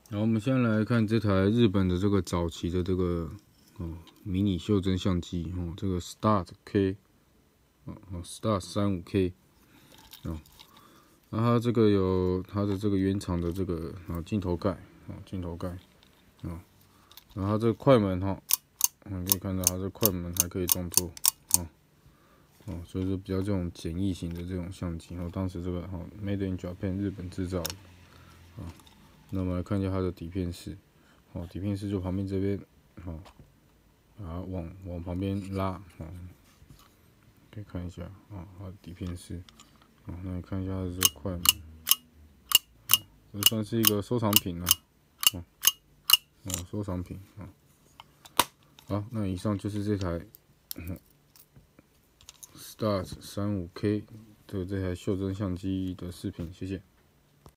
然后我们先来看这台日本的这个早期的这个迷你袖珍相机这个 Start K Start 35K 那它这个有它的这个原厂的这个镜头盖然后它这个快门可以看到它这快门还可以动作所以说比较这种简易型的这种相机当时这个Made in Japan 日本制造的那我们来看一下它的底片式底片式就旁边这边把它往旁边拉可以看一下它的底片式那你看一下它的这个快门这算是一个收藏品收藏品好，那以上就是这台Start 35K 的这台袖珍相机的视频，谢谢。